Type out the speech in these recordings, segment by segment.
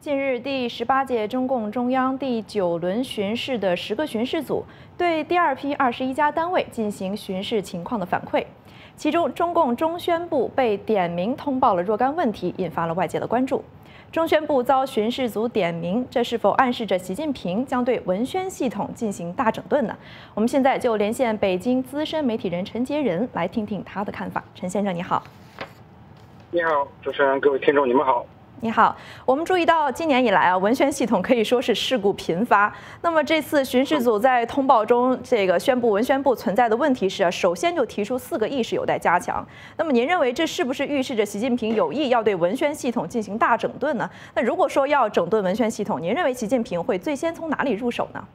近日，第18届中共中央第9轮巡视的10个巡视组对第2批21家单位进行巡视情况的反馈，其中中共中宣部被点名通报了若干问题，引发了外界的关注。中宣部遭巡视组点名，这是否暗示着习近平将对文宣系统进行大整顿呢？我们现在就连线北京资深媒体人陈杰仁来听听他的看法。陈先生，你好。 你好，主持人，各位听众，你们好。 你好，我们注意到今年以来文宣系统可以说是事故频发。那么这次巡视组在通报中宣布文宣部存在的问题是首先就提出4个意识有待加强。那么您认为这是不是预示着习近平有意要对文宣系统进行大整顿呢？那如果说要整顿文宣系统，您认为习近平会最先从哪里入手呢？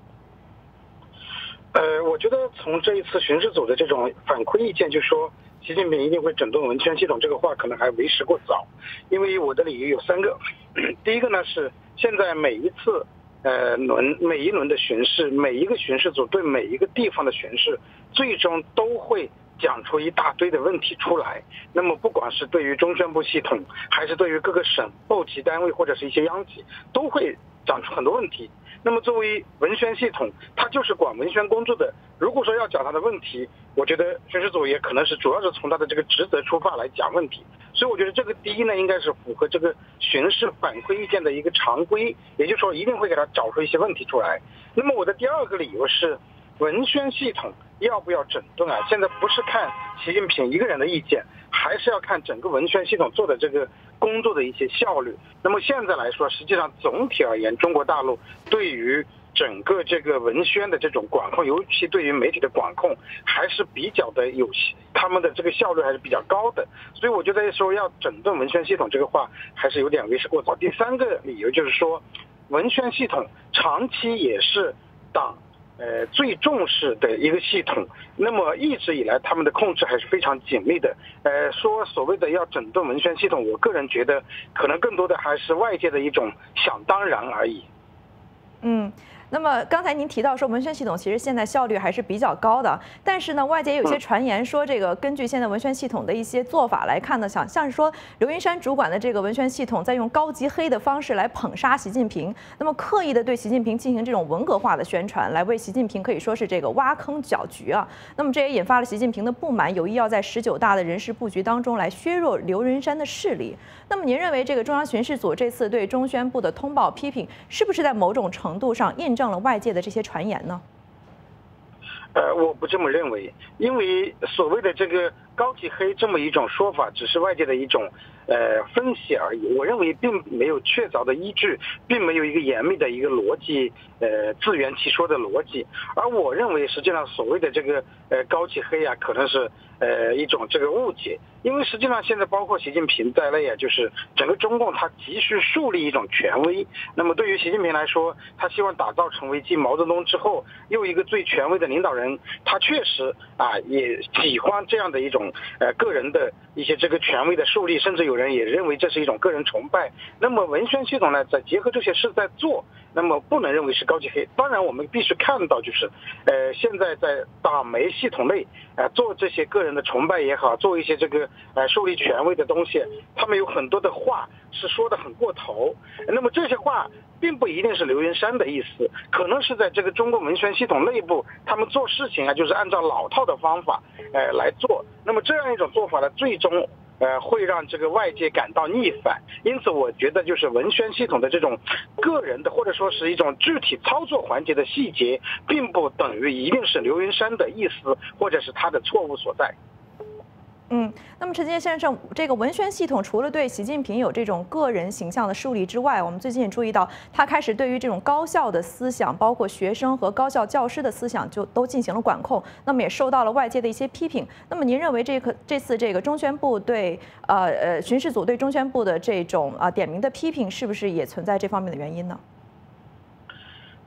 我觉得从这一次巡视组的这种反馈意见，就说习近平一定会整顿文宣系统，这个话可能还为时过早，因为我的理由有3个。第一个呢是现在每一次每一轮的巡视，每一个巡视组对每一个地方的巡视，最终都会讲出一大堆的问题出来。那么不管是对于中宣部系统，还是对于各个省部级单位或者是一些央企，都会讲出很多问题。那么作为文宣系统，它就是管文宣工作的，如果说要讲它的问题，我觉得巡视组也可能是主要是从它的这个职责出发来讲问题。所以我觉得这个第一呢，应该是符合这个巡视反馈意见的一个常规，也就是说一定会给它找出一些问题出来。那么我的第2个理由是，文宣系统要不要整顿啊？现在不是看习近平一个人的意见，还是要看整个文宣系统做的这个工作的一些效率。那么现在来说，实际上总体而言，中国大陆对于整个这个文宣的这种管控，尤其对于媒体的管控，还是比较的他们的这个效率还是比较高的。所以我觉得说要整顿文宣系统这个话，还是有点为时过早。第3个理由就是说，文宣系统长期也是党最重视的一个系统，那么一直以来他们的控制还是非常紧密的。说所谓的要整顿文宣系统，我个人觉得可能更多的还是外界的一种想当然而已。 那么刚才您提到说文宣系统其实现在效率还是比较高的，但是呢，外界也有一些传言说，这个根据现在文宣系统的一些做法来看呢，像是说刘云山主管的这个文宣系统在用高级黑的方式来捧杀习近平，那么刻意的对习近平进行这种文革化的宣传，来为习近平可以说是这个挖坑搅局啊。那么这也引发了习近平的不满，有意要在19大的人事布局当中来削弱刘云山的势力。那么您认为这个中央巡视组这次对中宣部的通报批评，是不是在某种程度上印证了外界的这些传言呢？ 我不这么认为，因为所谓的这个高级黑这么一种说法，只是外界的一种分析而已。我认为并没有确凿的依据，并没有一个严密的一个逻辑，自圆其说的逻辑。而我认为，实际上所谓的这个高级黑啊，可能是一种这个误解。因为实际上现在包括习近平在内啊，就是整个中共他急需树立一种权威。那么对于习近平来说，他希望打造成为继毛泽东之后又一个最权威的领导人。他确实也喜欢这样的一种个人的一些这个权威的树立，甚至有人也认为这是一种个人崇拜。那么文宣系统呢，在结合这些事在做，那么不能认为是高级黑。当然我们必须看到，就是现在在党媒系统内做这些个人的崇拜也好，做一些这个树立权威的东西，他们有很多的话是说的很过头。那么这些话并不一定是刘云山的意思，可能是在这个中国文宣系统内部，他们做事情就是按照老套的方法来做。那么这样一种做法呢，最终会让这个外界感到逆反。因此我觉得就是文宣系统的这种个人的或者说是一种具体操作环节的细节，并不等于一定是刘云山的意思或者是他的错误所在。 那么陈杰先生，这个文宣系统除了对习近平有这种个人形象的树立之外，我们最近也注意到，他开始对于这种高校的思想，包括学生和高校教师的思想，就都进行了管控。那么也受到了外界的一些批评。那么您认为这次这个中宣部对巡视组对中宣部的这种点名的批评，是不是也存在这方面的原因呢？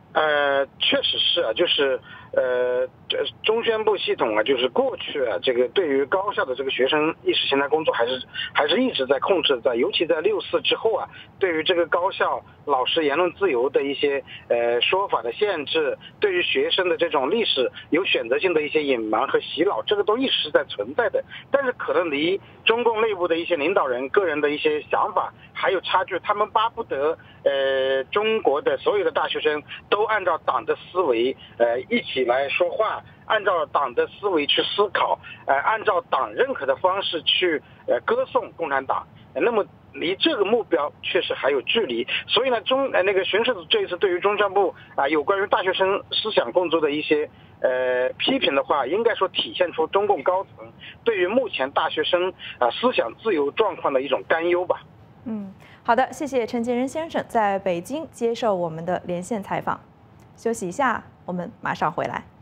确实是啊，就是中宣部系统啊，就是过去啊，这个对于高校的这个学生意识形态工作还是一直在控制在，尤其在6·4之后啊，对于这个高校老师言论自由的一些说法的限制，对于学生的这种历史有选择性的一些隐瞒和洗脑，这个都一直是在存在的。但是可能离中共内部的一些领导人个人的一些想法还有差距，他们巴不得中国的所有的大学生都按照党的思维一起来说话，按照党的思维去思考，按照党认可的方式去歌颂共产党。那么离这个目标确实还有距离，所以呢，那个巡视组这一次对于中宣部有关于大学生思想工作的一些批评的话，应该说体现出中共高层对于目前大学生思想自由状况的一种担忧吧。 好的，谢谢陈杰仁先生在北京接受我们的连线采访。休息一下，我们马上回来。